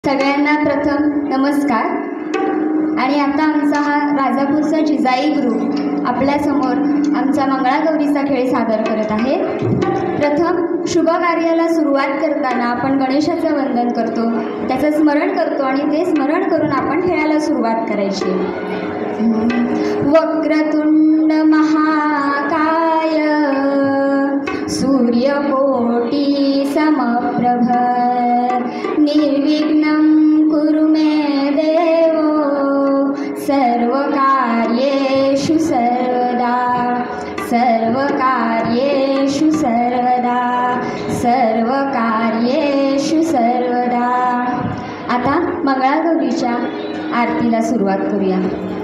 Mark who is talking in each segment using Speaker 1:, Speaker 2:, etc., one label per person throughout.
Speaker 1: सगळ्यांना प्रथम नमस्कार. आणि आता आमचा हा राजापूरचा जिजाई ग्रुप आपल्यासमोर आमचा मंगळागौरीचा खेळ सादर करत आहे. प्रथम शुभ कार्याला सुरुवात करताना आपण गणेशाचं वंदन करतो, त्याचं स्मरण करतो आणि ते स्मरण करून आपण खेळाला सुरुवात करायची. वक्रतुंड महाकाय सूर्यकोटी समप्रभ निर्विघ्नं कुरु मे देव सर्वकार्येषु सर्वदा सर्वकार्येषु सर्वदा सर्वकार्येषु सर्वदा. आता मंगळागौरीच्या आरतीला सुरुवात करूया.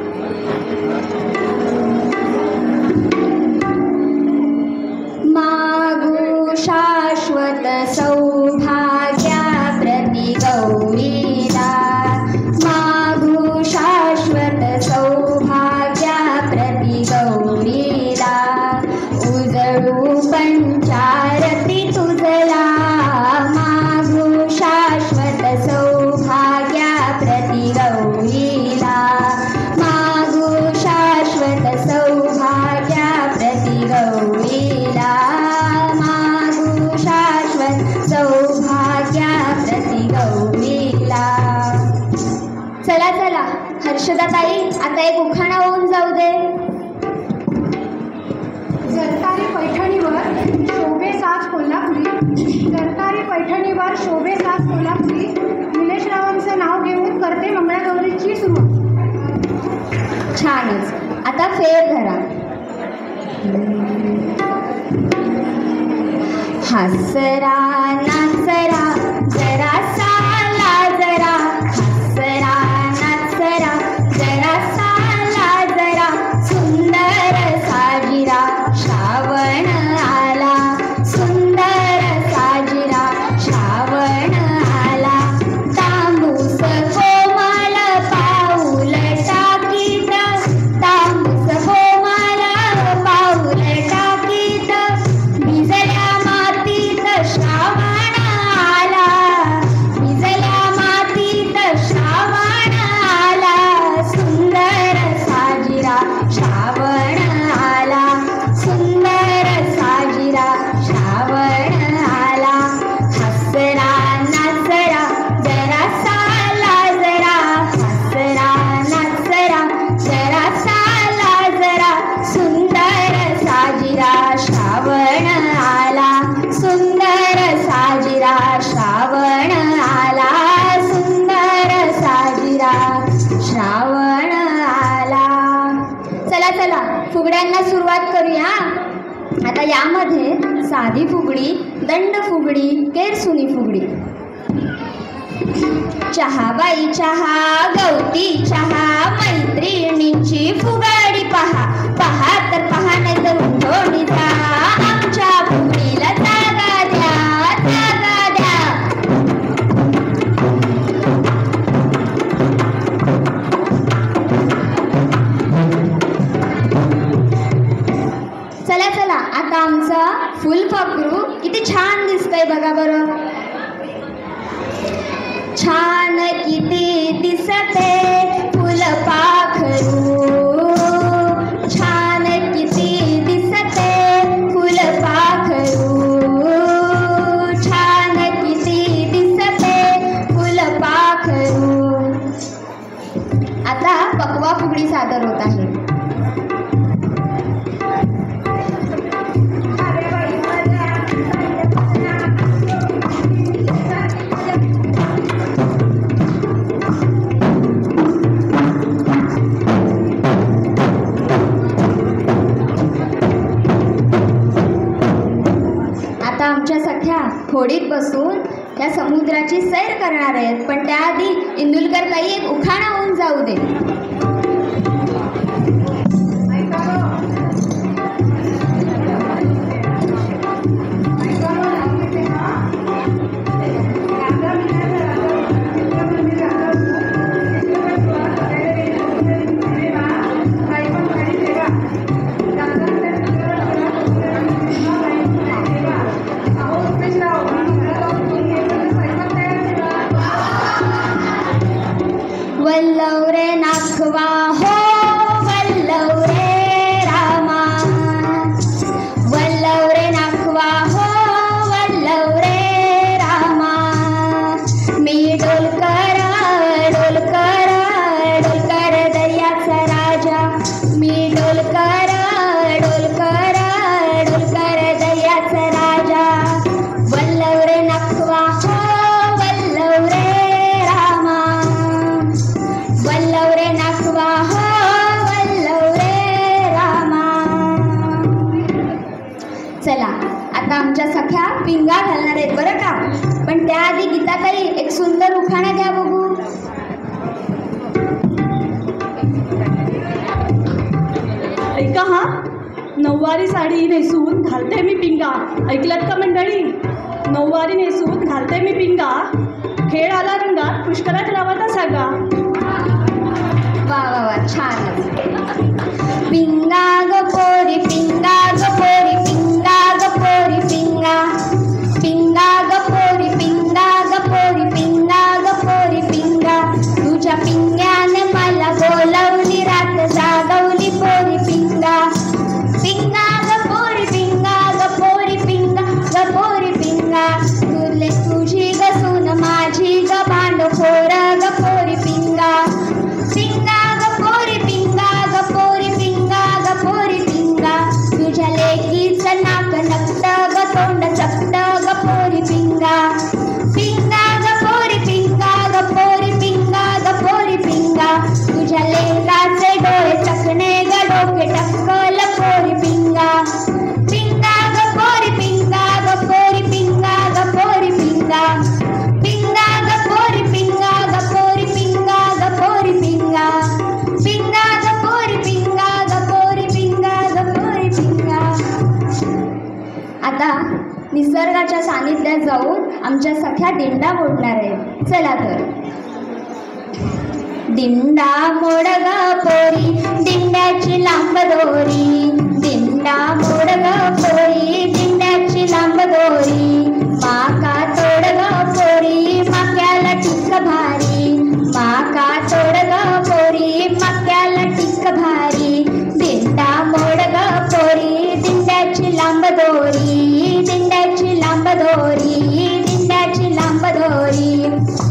Speaker 1: मागु शाश्वत सौभाग्या प्रति गौरीला मागु शाश्वत सौभाग्या प्रति गौरीला उजळू पंचारती तुझला मागु शाश्वत सौभाग्या प्रति गौरीला मागु शाश्वत सौभाग्या प्रति गौरीला मागु शाश्वत सौभाग्या प्रति गौरीला. चला चला हर्षदाताई, आता एक उखाणा होऊन जाऊ दे.
Speaker 2: जरतारी पैठणीवर शोभे साज कोल्हापुरी जरतारी पैठणीवर शोभे साज कोल्हापुरी निलेशरावांचं नाव घेऊन करते मंगळागौरीची सुरुवात.
Speaker 1: छानच. आता फेर धरा. हसरा नाचरा जरा साला जरा हसरा नाचरा जरा साला जरा सुंदर साजिरा श्रावण आला सुंदर साजिरा श्रावण आला. तांबूस कोमल पाऊल टाकीत तांबूस कोमल पाऊल टाकीत भिजल्या मातीत श्रावण आला भिजल्या मातीत श्रावण आला सुंदर साजिरा श्रावण आला सुंदर साजिरा श्रावण आला. हसरा नाचरा जरा साला जरा हसरा नाचरा जरा साला जरा सुंदर साजिरा श्रावण आला सुंदर साजिरा श्रावण आला सुंदर साजिरा श्रावण आला. चला चला फुगड्यांना सुरुवात करूया. आता यामध्ये साधी फुगडी, दंड फुगडी, केरसुनी फुगडी. चहा बाई चहा गवती चहा मैत्रिणींची फुगडी पहा पहा तर पहा नाही तर उठोणी जा आमच्या फुगडीला जागा द्या जागा द्या. चला चला आता आमचा फुलपाखरू किती छान दिसतंय बघा बरं. छान किती दिसते फुलपाखरू छान किती दिसते फुलपाखरू छान किती दिसते फुलपाखरू. आता पकवा फुगडी सादर होत आहे. आमच्या सख्या होडीत बसून त्या समुद्राची सैर करणार आहेत, पण त्याआधी इंदुलकर ताई एक उखाणा होऊन जाऊ दे. वल्लव रे नाखवा हो वल्लव रे रामा, वल्लव रे नाखवा हो वल्लव रे रामा. मी डोलकर डोलकर डोलकर दर्याचा राजा, मी डोलकर डोलकर डोलकर दर्याचा राजा. वल्लव रे नाखवा हो वल्लव रे रामा, वल्लव रे नाखवा हो वल्लव रे रामा. चला आता आमच्या सख्या पिंगा घालणार आहेत बरं का. पण त्याआधी गीताताई एक सुंदर उखाणा द्या बघू.
Speaker 3: ऐका हा, नऊवारी साडी नेसून घालते मी पिंगा. ऐकलत का मंडळी? नऊवारी नेसून घालते मी पिंगा, खेळ आला रंगात पुष्कराज रावाचा सागा.
Speaker 1: वा वा वा छान. पिंगा ग पोरी पिंगा ग पोरी पिंगा ग पोरी पिंगा, पिंगा ग पोरी पिंगा ग पोरी पिंगा ग पोरी पिंगा. तुझ्या पिंग्याने मला बोलवली रात जागवली पोरी पिंगा. पिंगा ग पोरी पिंगा ग पोरी पिंगा ग पोरी पिंगा. तुले तुझी ग सून माझी ग भांडखोर ग पोरी पिंगा. पिंगा ग पोरी पिंगा ग पोरी पिंगा ग पोरी पिंगा. तुझ्या लेकीचं नाक नकट ग तोंड चपट ग पोरी पिंगा. पिंगा ग पोरी पिंगा ग पोरी पिंगा ग पोरी पिंगा. तुझ्या लेकाचे डोळे चकणे ग डोके टक्कल पोरी पिंगा. पिंगा ग पोरी पिंगा ग पोरी पिंगा ग पोरी पिंगा. पिंगा ग पोरी पिंगा ग पोरी पिंगा ग पोरी पिंगा. पिंगा ग पोरी पिंगा ग पोरी पिंगा ग पोरी पिंगा. आता निसर्गाच्या सानिध्यात जाऊन आमच्या सख्या दिंडा मोडणार आहे. चला तर. दिंडा मोड ग पोरी दिंड्याची लांब दोरी, दिंडा मोड ग पोरी दिंड्याची लांब दोरी. माका तोड ग पोरी माक्याला टिक भारी, माका तोड ग पोरी माक्याला टिक भारी. दिंडा मोड ग पोरी दिंड्याची लांब दोरी, दिंड्याची लांब दोरी, दिंड्याची लांब दोरी.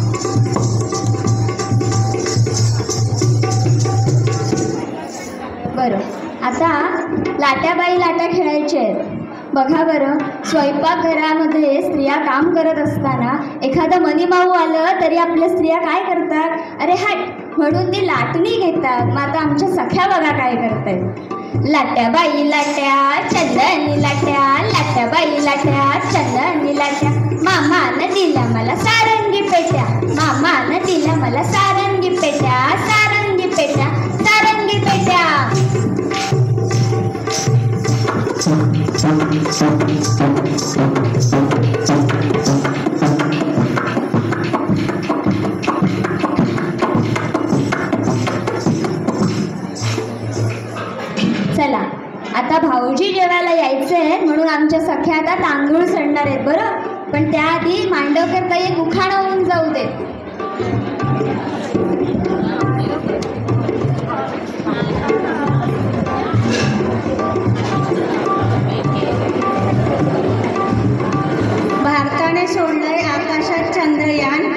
Speaker 1: बरं आता लाट्याबाई लाट्या खेळायच्या आहेत. बघा बरं, स्वयंपाकघरामध्ये स्त्रिया काम करत असताना एखादं मनीमाऊ आलं तरी आपल्या स्त्रिया काय करतात? अरे हट म्हणून ती लाटणी घेतात. मग आता आमच्या सख्या बघा काय करतायत. लाट्याबाई लाट्या चंदनी लाट्या, लाट्याबाई लाट्या चंदनी लाट्या. मामानं दिल्या मला सारंगी पेट्या, मामानं दिल्या मला सारंगी पेट्या, सारंगी पेट्या, सारंगी पेट्या. चला आता भाऊजी जेवायला यायचे म्हणून आमच्या सख्या आता तांदूळ सणणार आहेत बरं. पण त्याआधी मांडवकर ताई एक उखाणं होऊन जाऊ दे.
Speaker 2: भारताने सोडलंय आकाशात चंद्रयान,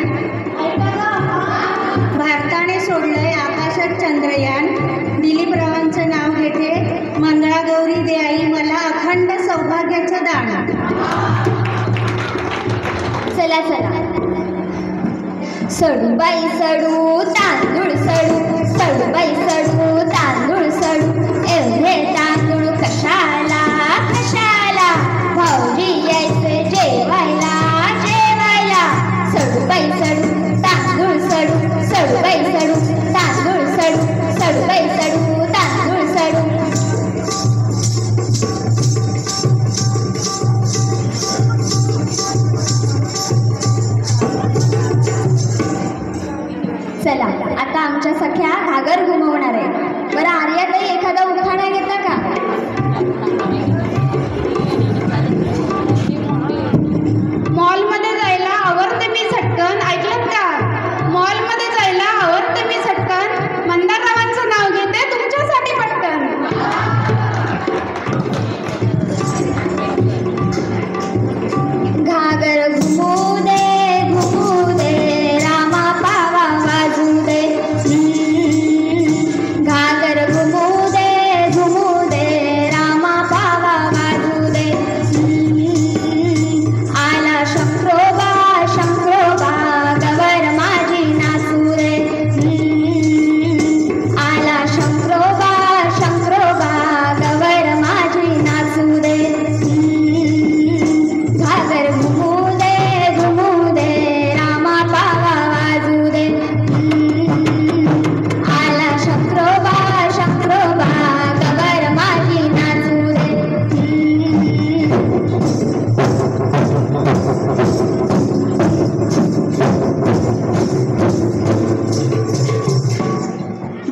Speaker 2: भारताने सोडलंय आकाशात चंद्रयान. दिलीपरावांचं नाव घेते, मंगळागौरी दे आई मला अखंड सौभाग्याचं दान.
Speaker 1: चला चला. सडू बाई सडू तांदूळ सडू, सडू बाई सडू तांदूळ सडू. एवढे तांदूळ कशाला कशाला, भाऊजी यायचे जेवायला जेवायला. सडू बाई सडू तांदूळ सडू, सडू बाई सडू तांदूळ सडू, सडू बाई सडू तांदूळ सडू. चला आता आमच्या सख्या घागर घुमवणार आहे. बरं आर्याताई एखादा उखाणा घेता का?
Speaker 2: मॉलमध्ये जायला आवडते मी झटकन. ऐकलं का? मॉलमध्ये जायला आवडते मी झटकन.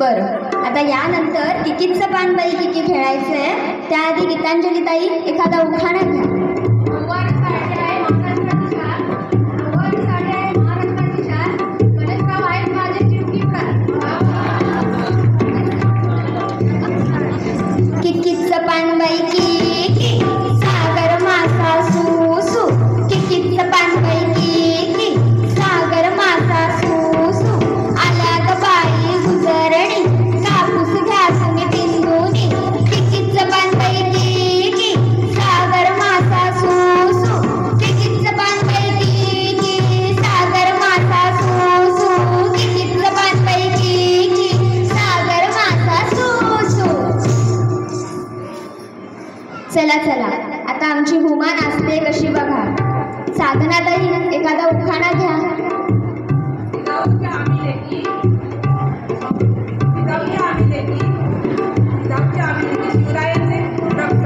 Speaker 1: बरं, आता यानंतर किकीचं पान बाई किकी खेळायचं आहे. त्याआधी गीतांजली ताई एखादा उखाणा घ्या.
Speaker 4: नऊवारी साडी आहे महाराष्ट्राची शान, नऊवारी साडी आहे महाराष्ट्राची शान, गणेशराव आहेत माझे चिवकी प्राण.
Speaker 1: किकीचं पान बाई किकी, सागर मासा सू सू. किकीचं पान बाई किकी, सागर मासा सू सू. आल्या ग बाई गुजरणी, कापूस घ्या तुम्ही बिंदुनी. किकीचं पान बाई किकी, सागर मासा सू सू. किकीचं पान बाई किकी, सागर मासा सू सू. किकीचं पान बाई किकी, सागर मासा सू सू. चला चला, आता आमची हुमा नाचते कशी बघा. साधनाताई एखादा उखाणा घ्या.
Speaker 4: जिजाऊच्या आम्ही लेकी, जिजाऊच्या आम्ही लेकी, जिजाऊच्या आम्ही लेकी, शिवरायांचे रक्त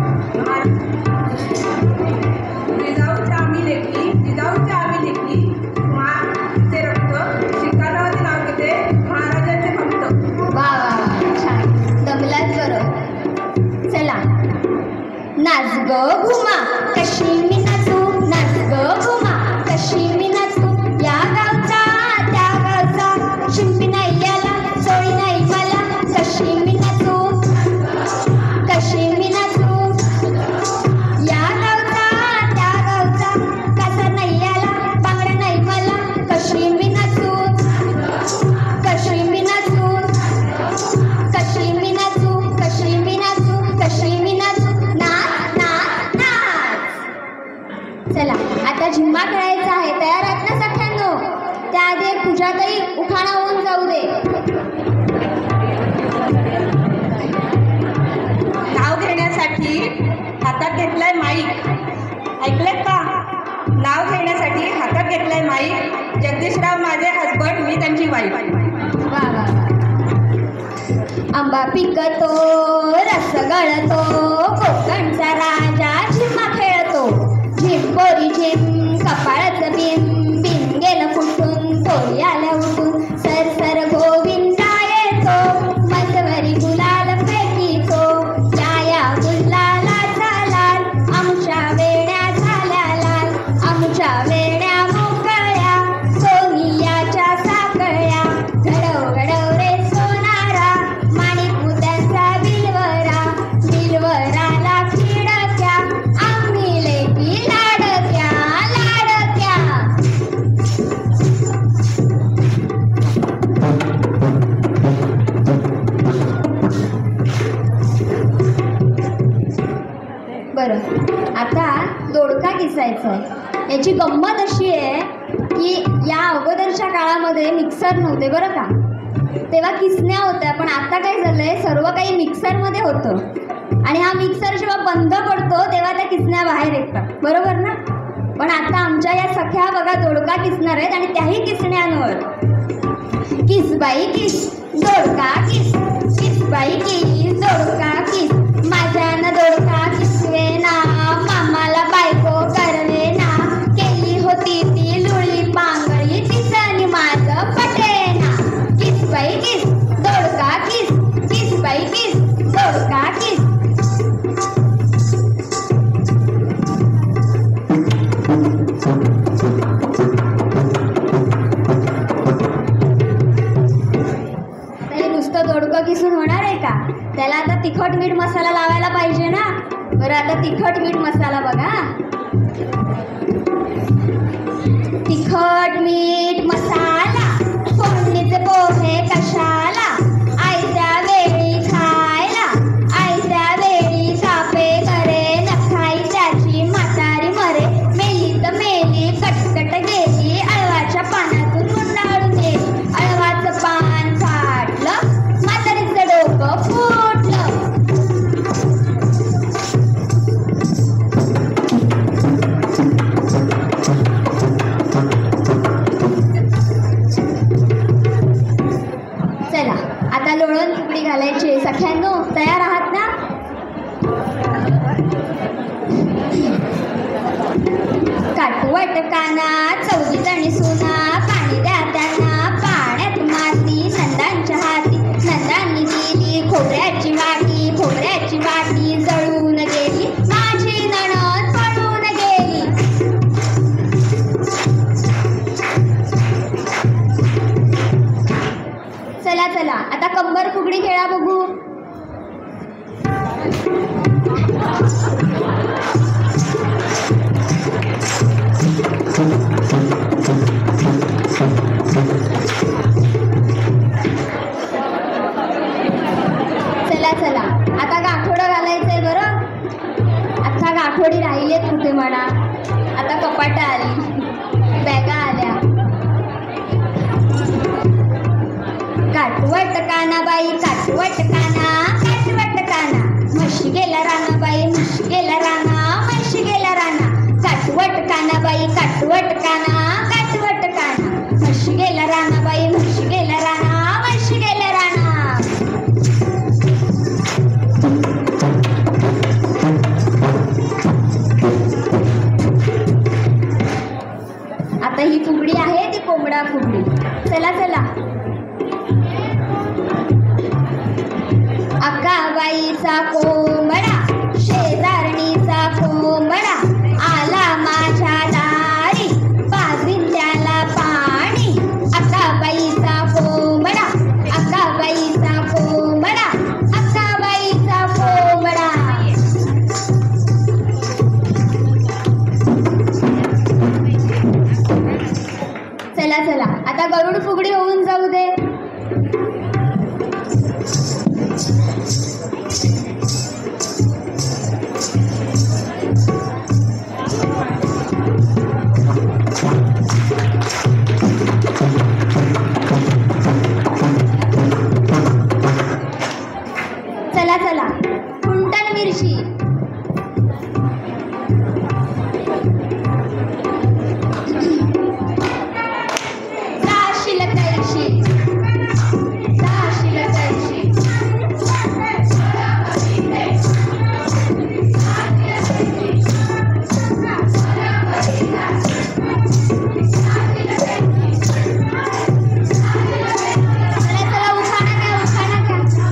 Speaker 4: जिजाऊच्या आम्ही लेकी, जिजाऊच्या आम्ही लेकी, महाराजांचे रक्त, शिकारावरती नाव घेते महाराजांचे भक्त.
Speaker 1: वा वा वा, छान दमलाच बरं. चला, नाच ग घुमा कशी मी नाचू, नाच ग घुमा कशी मी नाचू. या गावचा त्या गावचा, शिंपी नाही याला सोळी नाही मला. कशी मी नाचू, कशी मी नाचू. या गावचा त्या गावचा, कसा नाही याला बांगडा नाही मला. कशी मी नाचू, कशी मी नाचू, कशी मी नाचू, कशी मी नाचू, कशी मी नाचू. नाच नाच नाच. चला, आता झिम्मा खेळायचा आहे. तयार आहात ना सगळ्यांनो? त्याआधी एक पूजाताई उखाणा होऊन जाऊ दे.
Speaker 2: नाव घेण्यासाठी हातात घेतलाय माईक. ऐकलेत का? नाव घेण्यासाठी हातात घेतलाय माईक. जगदीशराव माझे हसबंड, मी त्यांची वाईफ.
Speaker 1: वा वा वा. आंबा पिकतो, रस गळतो, कोकणचा राजा झिम्मा खेळतो. झिम पोरी झिम, कपाळाचं बिन, बिन गेलं फुटून, पोरी आल्या उठून. सर सर गोविंदा येतो, मजवरी गुलाल फेकीतो. या गुलालाचा लाल, आमच्या वेण्या झाल्या लाल, आमच्या वेण्या मोकळ्या, सोनियाच्या साकळ्या. घडव घडव रे सोनारा, माणिक मुद्यांचा बिलवरा, बिलवराला खिडक्या, आम्ही लेकी लाडक्या लाडक्या. बरं, आता दोडका किसायचा आहे. याची गंमत अशी आहे की या अगोदरच्या काळामध्ये मिक्सर नव्हते बरं का. तेव्हा किसण्या होत्या, पण आता काय झालंय, सर्व काही मिक्सरमध्ये होतं. आणि हा मिक्सर जेव्हा बंद पडतो तेव्हा त्या किसण्या बाहेर येतात, बरोबर ना. पण आता आमच्या या सख्या बघा दोडका किसणार आहेत, आणि त्याही किसण्यांवर. किस बाई किस, दोडका किस, किस बाई किस, दोडका किस. माझ्यानं दोडका किसवेना, मामाला बायको करवेना. केली होती ती लुळी पांगळी, तिचं माझं पटेना. किस बाई किस, दोडका किस, किस बाई किस, दोडका किस. नुसतं दोडकं किसून होणार आहे का? त्याला आता तिखट मीठ मसाला लावायला पाहिजे ना. बरं, आता तिखट मीठ मसाला बघा. तिखट मीठ मसाला, फोडणीचे पोहे कशाला. आयत्या वेळी खायला, आयत्या वेळी कापे करे, नखाई त्याची म्हातारी मरे. मेली तर मेली, कटकट गेली, अळवाच्या पानातून गुंडाळून गेली. अळवाचं पान फाटलं, म्हातारीचं डोकं फुटलं. चला, आता लोळण तुकडी घालायची. सख्यांनो तयार आहात ना? काटवट काना, चौघी जणी सुना, पाणी द्या त्यांना, पाण्यात माती नंदांच्या हाती. चला आता कंबर फुगडी खेळा बघू. चला चला आता गाठोडं घालायचंय बरं. आता गाठोडी राहिलेत कुठे म्हणा. आता कपाटं आली, बॅगा आल्या. काटवट काना बाई काटवट काना, काटवट काना. म्हशी गेला राना बाई म्हशी गेला राना, म्हशी गेला राना. काटवट काना बाई काटवट काना, काटवट काना. म्हशी गेला राना बाई म्हशी गेला राना, म्हशी गेला राना. आता ही फुगडी आहे ती कोंबडा फुगडी. चला चला. अक्काबाईचा कोंबडा शेजारणीचा कोंबडा आला माझ्या दारी पाजीन त्याला पाणी. अक्काबाईचा कोंबडा अक्काबाईचा कोंबडा अक्काबाईचा कोंबडा. चला चला आता गरुड फुगडी होऊन जाऊ दे. चला चला कुंटण मिरची. दाशील कैशी दाशील कैशी. चला चला उखाणा घ्या उखाणा घ्या.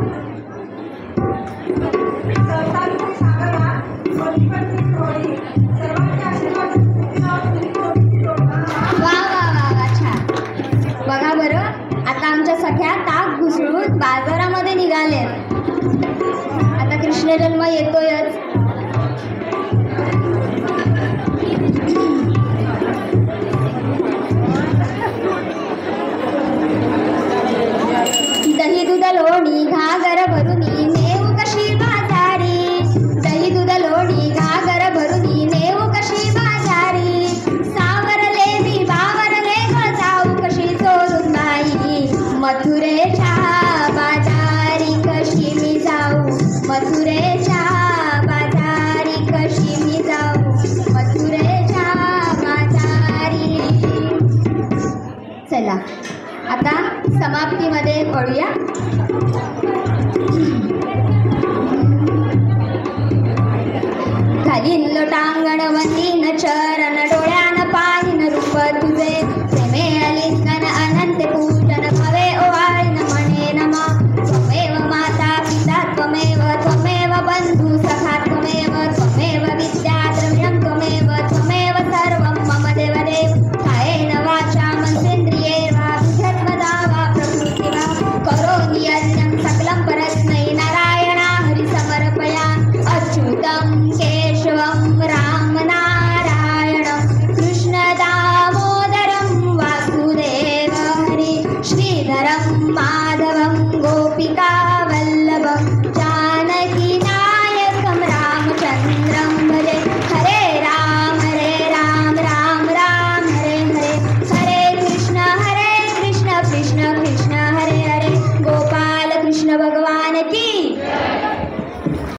Speaker 1: वा वा वा वा छान. बघा बरं आता आमच्या सख्या ताक घुसळून बाजारामध्ये निघाले. आता कृष्ण जन्म येतोयच. दही दूध लोणी घागर भरुनी नेऊ कशी बाजारी. दही दूध लोणी घागर भरुनी नेऊ कशी बाजारी. सावरले मी बावरले ग जाऊ कशी चोरून बाई. मथुरेच्या बाजारी कशी मी जाऊ मथुरेच्या बाजारी कशी मी जाऊ मथुरेच्या बाजारी. चला आता समाप्तीमध्ये पडूया. घालीन लोटांगण वंदीन चरण डोळ्यान पाहिन रूप तुझे. प्रेमे अलिंगन अनंत पूजन भवे ओवाळीन म्हणे नमा. त्वमेव माता पिता त्वमेव त्वमेव बंधू सखा त्वमेव त्वमेव विद्या द्रव्यं त्वमेव त्वमेव सर्वं मम देवदेव. कायेन वाचा मनसेन्द्रियैर्वा बुद्ध्यात्मना वा प्रकृती वा करोमि यज्ञं सकलं परस्मै नारायणा हरि समर्पया. अच्युतं केशवं राम नारायणं कृष्ण दामोदरं वासुदेव हरि. श्रीधरं माधवं गोपिका